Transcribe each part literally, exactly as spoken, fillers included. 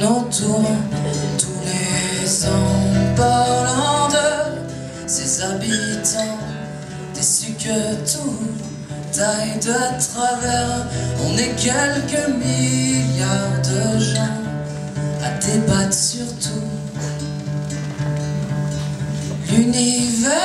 autour tous les ans, parlant de ses habitants, déçus que tout aille de travers. On est quelques milliards de gens à débattre sur tout l'univers.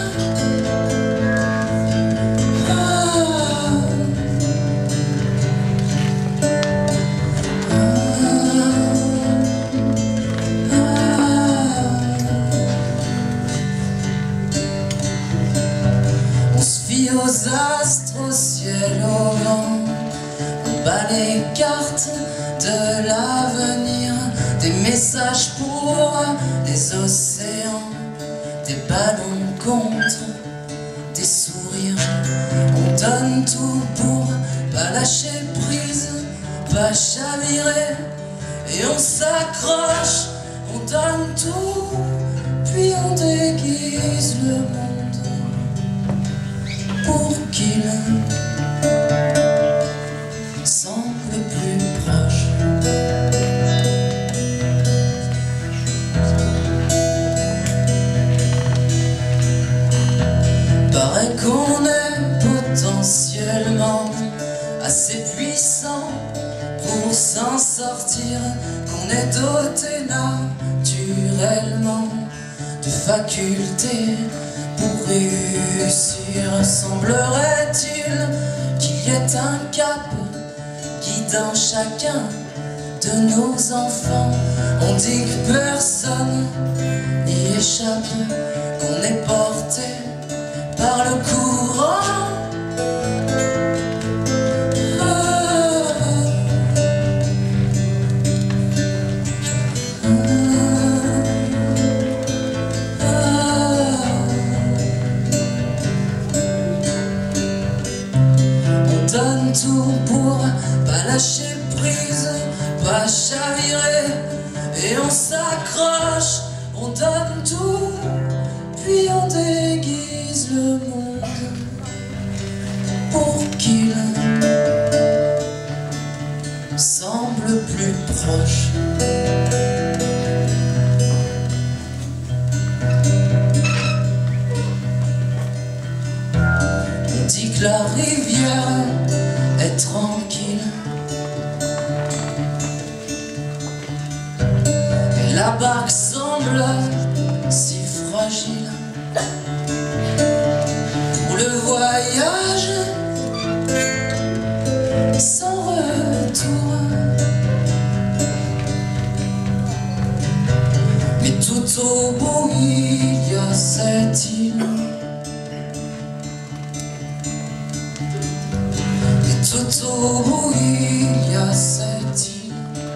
Aux astres, au ciel, au vent, on bat les cartes de l'avenir, des messages pour les océans, des ballons contre des sourires. On donne tout pour pas lâcher prise, pas chavirer, et on s'accroche. On donne tout, puis on déguise le monde pour qu'il semble plus proche. Paraît qu'on est potentiellement assez puissant pour s'en sortir, qu'on est doté naturellement de facultés pour réussir. Semblerait-il qu'il y ait un cap guidant chacun de nos enfants. On dit que personne n'y échappe, qu'on est porté par le courant. Donne tout pour pas lâcher prise, pas chavirer, et on s'accroche. On donne tout, puis on déguise le monde pour qu'il semble plus proche. On dit que la rivière est tranquille et la barque semble si fragile pour le voyage sans retour. Mais tout au bout il y a cette île, tout au bout il y a cette île,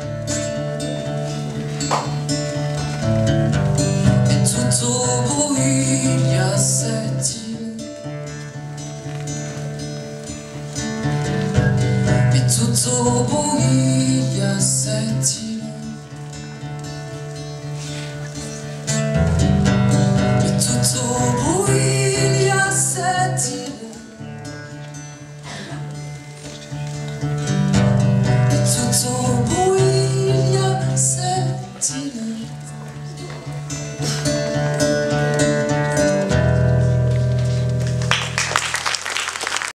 et tout au bout il y a cette île, et tout au bout il y a cette île, et tout au bout il y a cette île. Tout au bout